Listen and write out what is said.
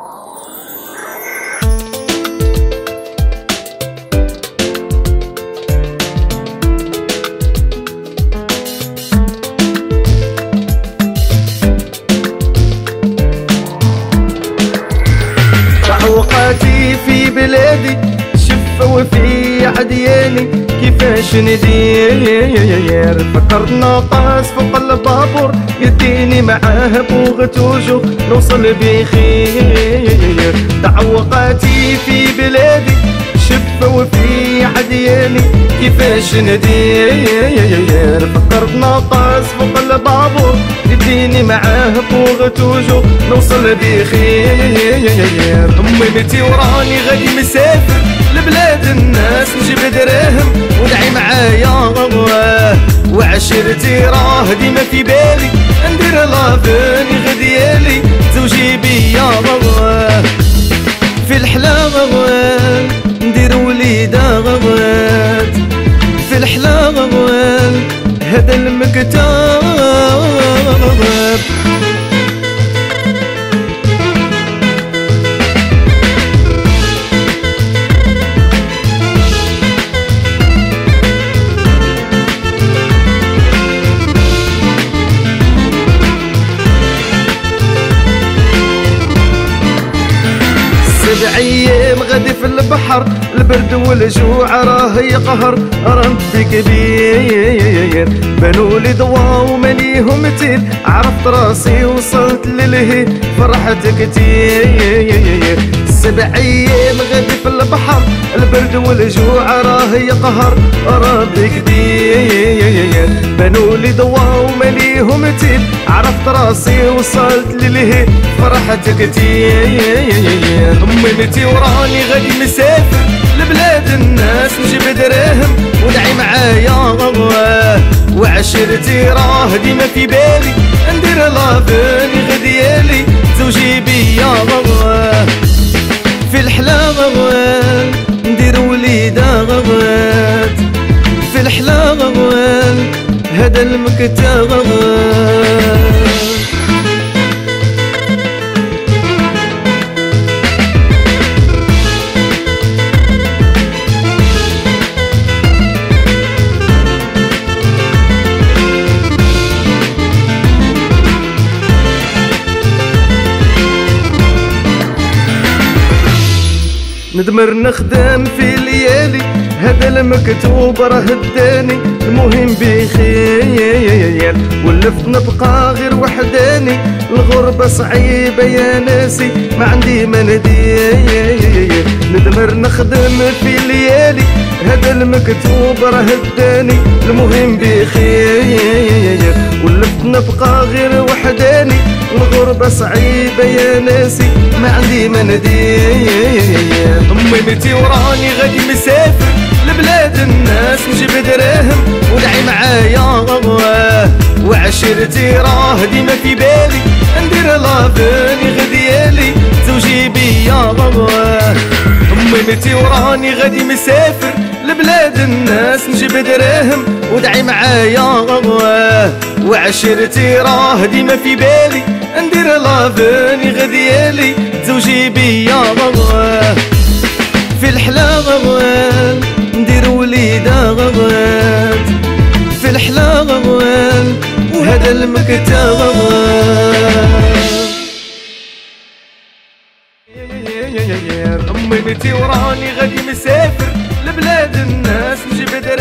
تعوقاتي في بلادي شفوا في عدياني كيفاش ندير، فكرت ناقص فوق البابور يديني معاه بوغت وجوه نوصل بخير. تعوقاتي في بلادي شفوا في عدياني كيفاش ندير، فكرت ناقص فوق البابور يديني معاه بوغت وجوه نوصل بخير. امي متي وراني غادي مسافر لبلاد الناس نجيب دراهم ودعي معايا، وعشرتي راه ديما في بالي ندير لافاني غديالي زوجي بيا في الحلا ندير وليدة في الحلا هذا المكتاب. سبع ايام غادي في البحر البرد والجوع راه يقهر ربي كبير، بانولي ضوا وماليهم تيل عرفت راسي وصلت للهي فرحت كتير. سبع ايام غادي في البحر البرد والجوع راه يقهر ربي كبير، بانولي ضوا وماليهم تيل عرفت راسي وصلت للهي فرحت كتير. امي متي وراني غادي مسافر لبلاد الناس نجيب دراهم ودعي معايا، وعشرتي راه ديما في بالي ندير لافاني غديالي زوجي بيا في الحلا ندير وليدة في الحلا هذا المكتاب. ندمر نخدم في ليالي هذا المكتوب راه اداني المهم بخير، ولفت نبقى غير وحداني الغربة صعيبة يا ناسي ما عندي ما ندير. ندمر نخدم في ليالي هذا المكتوب راه اداني المهم بخير، ولفت نبقى غير وحداني الغربة صعيبة يا ناسي ما عندي ما ندير. امي متي وراني غادي مسافر لبلاد الناس نجيب دراهم ودعي معايا، وعشرتي راه ديما في بالي ندير لافاني غديالي زوجي بيا. امي متي وراني غادي مسافر لبلاد الناس نجيب دراهم ودعي معايا، وعشرتي راه ديما في بالي ندير لافاني غديالي زوجي بيا في الحلا ندير وليدة في الحلا وهذا المكتاب. امي متي وراني غادي مسافر لبلاد الناس نجيب